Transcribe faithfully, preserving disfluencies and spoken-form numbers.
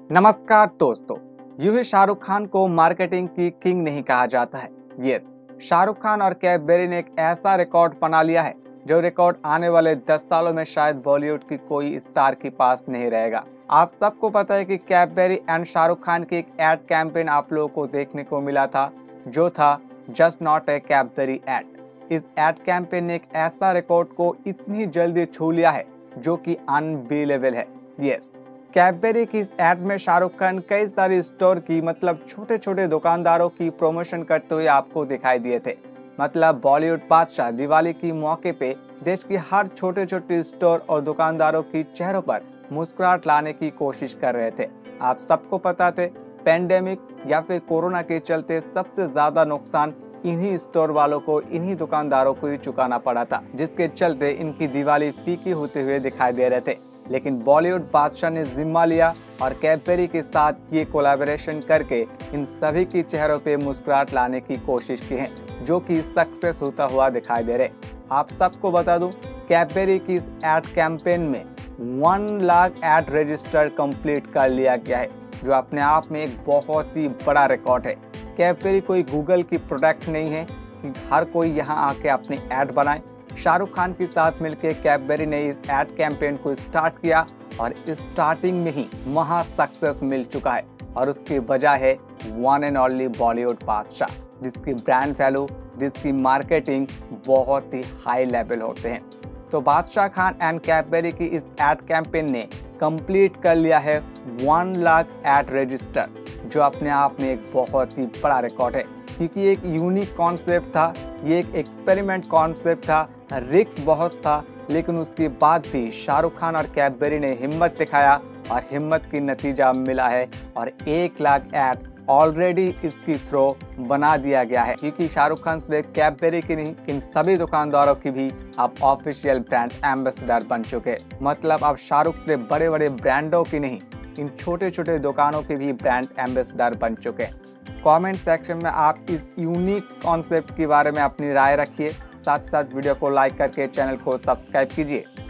नमस्कार दोस्तों, यूं ही शाहरुख खान को मार्केटिंग की किंग नहीं कहा जाता है। ये शाहरुख खान और कैडबरी ने एक ऐसा रिकॉर्ड बना लिया है जो रिकॉर्ड आने वाले दस सालों में शायद बॉलीवुड की कोई स्टार के पास नहीं रहेगा। आप सबको पता है कि कैडबरी एंड शाहरुख खान की एक एड कैंपेन आप लोगों को देखने को मिला था, जो था just not a Cadbury ad. इस एड कैंपेन ने एक ऐसा रिकॉर्ड को इतनी जल्दी छू लिया है जो कि अनबिलीवेबल है। यस, कैडबरी की इस एड में शाहरुख खान कई सारे स्टोर की मतलब छोटे छोटे दुकानदारों की प्रमोशन करते हुए आपको दिखाई दिए थे। मतलब बॉलीवुड बादशाह दिवाली की मौके पे देश की हर छोटे छोटे स्टोर और दुकानदारों की चेहरों पर मुस्कुराहट लाने की कोशिश कर रहे थे। आप सबको पता थे पेंडेमिक या फिर कोरोना के चलते सबसे ज्यादा नुकसान इन्हीं स्टोर वालों को, इन्हीं दुकानदारों को ही चुकाना पड़ा था, जिसके चलते इनकी दिवाली फीकी होते हुए दिखाई दे रहे थे। लेकिन बॉलीवुड बादशाह ने जिम्मा लिया और कैडबरी के साथ ये कोलैबोरेशन करके इन सभी की चेहरों पे मुस्कुराहट लाने की कोशिश की है, जो कि सक्सेस होता हुआ दिखाई दे रहे। आप सबको बता दूं, कैडबरी की इस एड कैंपेन में one lakh ad register complete कर लिया गया है, जो अपने आप में एक बहुत ही बड़ा रिकॉर्ड है। कैडबरी कोई गूगल की प्रोडक्ट नहीं है कि हर कोई यहाँ आके अपनी एड बनाए। शाहरुख खान के साथ मिलकर कैडबरी ने इस एड कैंपेन को स्टार्ट किया और स्टार्टिंग में ही महा सक्सेस मिल चुका है, और उसकी वजह है वन एंड ओनली बॉलीवुड बादशाह, जिसकी ब्रांड वैल्यू, जिसकी मार्केटिंग बहुत ही हाई लेवल होते हैं। तो बादशाह खान एंड कैडबरी की इस एड कैंपेन ने कंप्लीट कर लिया है वन लाख एड रजिस्टर, जो अपने आप में एक बहुत ही बड़ा रिकॉर्ड है, क्योंकि एक यूनिक कॉन्सेप्ट था, ये एक एक्सपेरिमेंट कॉन्सेप्ट था, रिस्क बहुत था, लेकिन उसके बाद भी शाहरुख खान और कैडबरी ने हिम्मत दिखाया और हिम्मत की नतीजा मिला है, और एक लाख एड ऑलरेडी इसकी थ्रो बना दिया गया है, क्योंकि शाहरुख खान सिर्फ कैडबरी की नहीं, इन सभी दुकानदारों की भी अब ऑफिशियल ब्रांड एम्बेसडर बन चुके हैं। मतलब अब शाहरुख सिर्फ बड़े बड़े ब्रांडों की नहीं, इन छोटे छोटे दुकानों के भी ब्रांड एम्बेसडर बन चुके हैं। कमेंट सेक्शन में आप इस यूनिक कॉन्सेप्ट के बारे में अपनी राय रखिए, साथ साथ वीडियो को लाइक करके चैनल को सब्सक्राइब कीजिए।